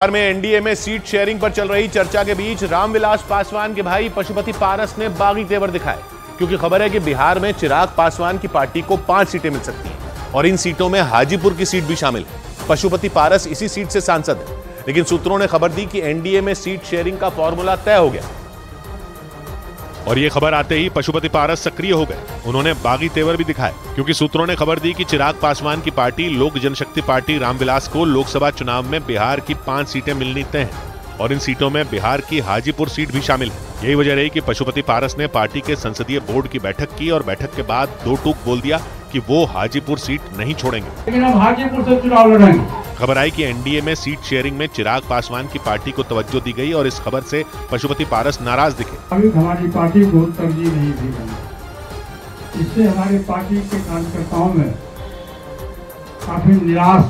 में एनडीए में seat sharing पर चल रही चर्चा के बीच रामविलास पासवान के भाई पशुपति पारस ने बागी तेवर दिखाए, क्योंकि खबर है कि बिहार में चिराग पासवान की पार्टी को 5 सीटें मिल सकती हैं और इन सीटों में हाजीपुर की सीट भी शामिल है। पशुपति पारस इसी सीट से सांसद है, लेकिन सूत्रों ने खबर दी कि एनडीए में सीट शेयरिंग का फॉर्मूला तय हो गया और यह खबर आते ही पशुपति पारस सक्रिय हो गए। उन्होंने बागी तेवर भी दिखाए, क्योंकि सूत्रों ने खबर दी कि चिराग पासवान की पार्टी लोक जनशक्ति पार्टी रामविलास को लोकसभा चुनाव में बिहार की 5 सीटें मिलनी तय हैं और इन सीटों में बिहार की हाजीपुर सीट भी शामिल है। यही वजह रही कि पशुपति पारस ने पार्टी के संसदीय बोर्ड की बैठक की और बैठक के बाद 2 टूक बोल दिया कि वो हाजीपुर सीट नहीं छोड़ेंगे, लेकिन हम हाजीपुर से चुनाव लड़ेंगे। खबर आई कि एनडीए में सीट शेयरिंग में चिराग पासवान की पार्टी को तवज्जो दी गई और इस खबर से पशुपति पारस नाराज दिखे। अभी हमारी पार्टी को तरजीह नहीं दी गई, इससे हमारी पार्टी के कार्यकर्ताओं में काफी निराश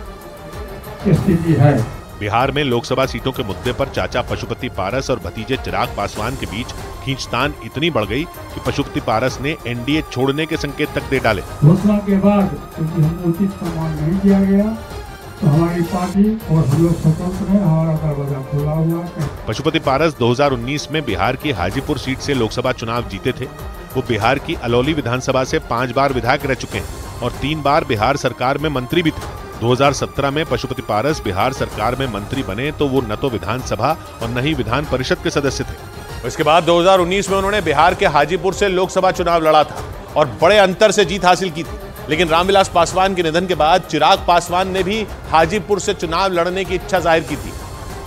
की स्थिति है। बिहार में लोकसभा सीटों के मुद्दे पर चाचा पशुपति पारस और भतीजे चिराग पासवान के बीच खींचतान इतनी बढ़ गई कि पशुपति पारस ने एनडीए छोड़ने के संकेत तक दे डाले। घोषणा के बाद क्योंकि हमें उचित सम्मान नहीं दिया गया, तो हमारी पार्टी और हम लोग स्वतंत्र हैं, हमारा दरवाजा खुला हुआ है। पशुपति पारस 2019 में बिहार की हाजीपुर सीट से लोकसभा चुनाव जीते थे। वो बिहार की अलौली विधानसभा से 5 बार विधायक रह चुके हैं और 3 बार बिहार सरकार में मंत्री भी थे। 2017 में पशुपति पारस बिहार सरकार में मंत्री बने तो वो न तो विधानसभा और न ही विधान परिषद के सदस्य थे। इसके बाद 2019 में उन्होंने बिहार के हाजीपुर से लोकसभा चुनाव लड़ा था और बड़े अंतर से जीत हासिल की थी, लेकिन रामविलास पासवान के निधन के बाद चिराग पासवान ने भी हाजीपुर से चुनाव लड़ने की इच्छा जाहिर की थी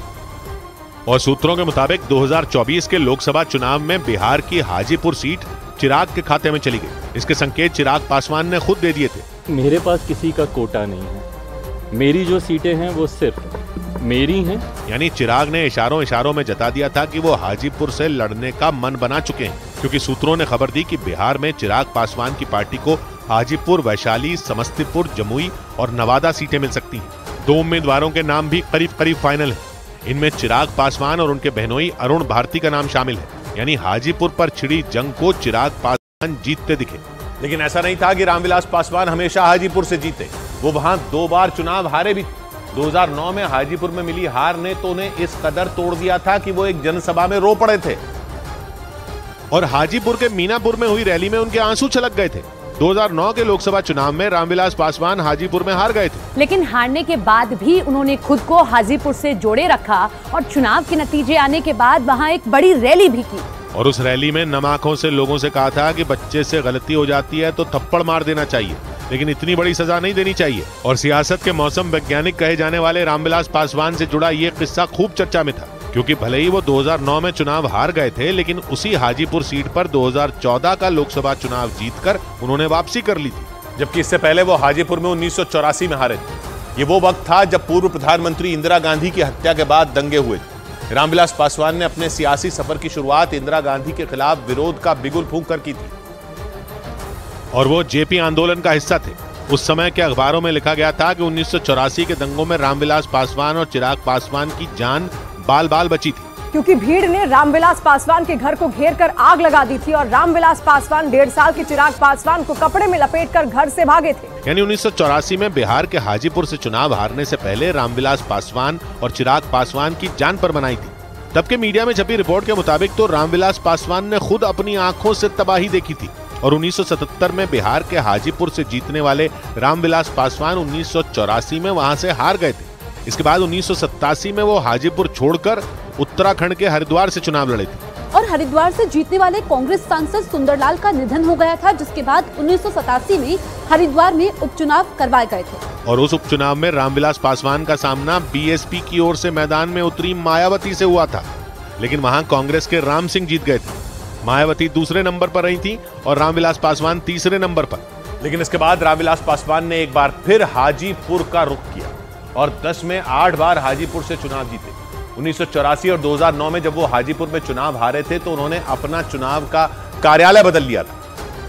और सूत्रों के मुताबिक 2024 के लोकसभा चुनाव में बिहार की हाजीपुर सीट चिराग के खाते में चली गई। इसके संकेत चिराग पासवान ने खुद दे दिए थे। मेरे पास किसी का कोटा नहीं है, मेरी जो सीटें हैं वो सिर्फ मेरी हैं। यानी चिराग ने इशारों में जता दिया था कि वो हाजीपुर से लड़ने का मन बना चुके हैं, क्योंकि सूत्रों ने खबर दी कि बिहार में चिराग पासवान की पार्टी को हाजीपुर, वैशाली, समस्तीपुर, जमुई और नवादा सीटें मिल सकती हैं। 2 उम्मीदवारों के नाम भी करीब फाइनल है। इनमें चिराग पासवान और उनके बहनोई अरुण भारती का नाम शामिल है। यानी हाजीपुर पर छिड़ी जंग को चिराग पासवान जीतते दिखे। लेकिन ऐसा नहीं था कि रामविलास पासवान हमेशा हाजीपुर से जीते। वो वहां 2 बार चुनाव हारे भी। 2009 में हाजीपुर में मिली हार ने तो उन्हें इस कदर तोड़ दिया था कि वो एक जनसभा में रो पड़े थे और हाजीपुर के मीनापुर में हुई रैली में उनके आंसू छलक गए थे। 2009 के लोकसभा चुनाव में रामविलास पासवान हाजीपुर में हार गए थे, लेकिन हारने के बाद भी उन्होंने खुद को हाजीपुर से जोड़े रखा और चुनाव के नतीजे आने के बाद वहां एक बड़ी रैली भी की और उस रैली में नम आंखों से लोगों से कहा था कि बच्चे से गलती हो जाती है तो थप्पड़ मार देना चाहिए, लेकिन इतनी बड़ी सजा नहीं देनी चाहिए। और सियासत के मौसम वैज्ञानिक कहे जाने वाले रामविलास पासवान से जुड़ा ये किस्सा खूब चर्चा में था, क्योंकि भले ही वो 2009 में चुनाव हार गए थे, लेकिन उसी हाजीपुर सीट पर 2014 का लोकसभा चुनाव जीतकर उन्होंने वापसी कर ली थी, जबकि इससे पहले वो हाजीपुर में 1984 में हारे थे। ये वो वक्त था जब पूर्व प्रधानमंत्री इंदिरा गांधी की हत्या के बाद दंगे हुए थे। रामविलास पासवान ने अपने सियासी सफर की शुरुआत इंदिरा गांधी के खिलाफ विरोध का बिगुल फूंक कर की थी और वो जेपी आंदोलन का हिस्सा थे। उस समय के अखबारों में लिखा गया था कि 1984 के दंगों में रामविलास पासवान और चिराग पासवान की जान बाल बची थी, क्योंकि भीड़ ने रामविलास पासवान के घर को घेर कर आग लगा दी थी और रामविलास पासवान 1.5 साल के चिराग पासवान को कपड़े में लपेटकर घर से भागे थे। यानी 1984 में बिहार के हाजीपुर से चुनाव हारने से पहले रामविलास पासवान और चिराग पासवान की जान पर बनाई थी। तब के मीडिया में छपी रिपोर्ट के मुताबिक तो रामविलास पासवान ने खुद अपनी आंखों से तबाही देखी थी और 1977 में बिहार के हाजीपुर से जीतने वाले रामविलास पासवान 1984 में वहां से हार गए थे। इसके बाद 1987 में वो हाजीपुर छोड़कर उत्तराखंड के हरिद्वार से चुनाव लड़े थे और हरिद्वार से जीतने वाले कांग्रेस सांसद सुंदरलाल का निधन हो गया था, जिसके बाद 1987 में हरिद्वार में उपचुनाव करवाए गए थे और उस उपचुनाव में रामविलास पासवान का सामना बीएसपी की ओर से मैदान में उतरी मायावती से हुआ था, लेकिन वहां कांग्रेस के राम सिंह जीत गए थे। मायावती दूसरे नंबर पर रही थी और रामविलास पासवान तीसरे नंबर पर। लेकिन इसके बाद रामविलास पासवान ने एक बार फिर हाजीपुर का रुख किया और 10 में 8 बार हाजीपुर से चुनाव जीते। 1984 और 2009 में जब वो हाजीपुर में चुनाव हारे थे तो उन्होंने अपना चुनाव का कार्यालय बदल लिया था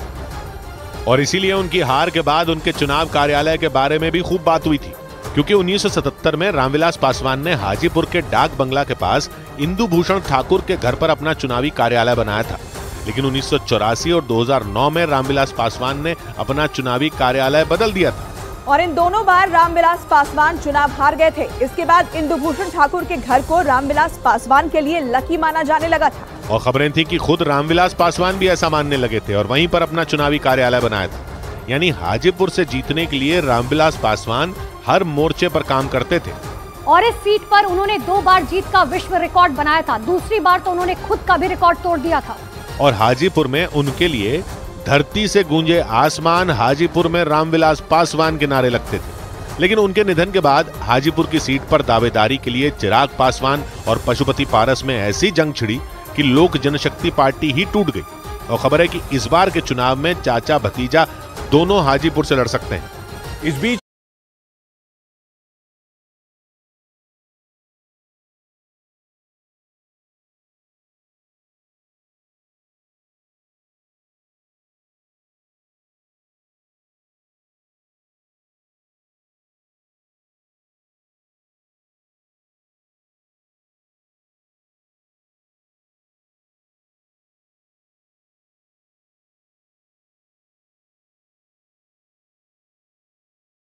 और इसीलिए उनकी हार के बाद उनके चुनाव कार्यालय के बारे में भी खूब बात हुई थी, क्योंकि 1977 में रामविलास पासवान ने हाजीपुर के डाक बंगला के पास इंदु भूषण ठाकुर के घर पर अपना चुनावी कार्यालय बनाया था। लेकिन 1984 और 2009 में रामविलास पासवान ने अपना चुनावी कार्यालय बदल दिया था और इन दोनों बार रामविलास पासवान चुनाव हार गए थे। इसके बाद इंदुभूषण ठाकुर के घर को रामविलास पासवान के लिए लकी माना जाने लगा था। और खबरें थी कि खुद रामविलास पासवान भी ऐसा मानने लगे थे और वहीं पर अपना चुनावी कार्यालय बनाया था। यानी हाजीपुर से जीतने के लिए रामविलास पासवान हर मोर्चे पर काम करते थे। और इस सीट पर उन्होंने 2 बार जीत का विश्व रिकॉर्ड बनाया था। दूसरी बार तो उन्होंने खुद का भी रिकॉर्ड तोड़ दिया था। और हाजीपुर में उनके लिए धरती से गूंजे आसमान, हाजीपुर में रामविलास पासवान के नारे लगते थे। लेकिन उनके निधन के बाद हाजीपुर की सीट पर दावेदारी के लिए चिराग पासवान और पशुपति पारस में ऐसी जंग छिड़ी कि लोक जनशक्ति पार्टी ही टूट गई। और खबर है कि इस बार के चुनाव में चाचा भतीजा दोनों हाजीपुर से लड़ सकते हैं। इस बीच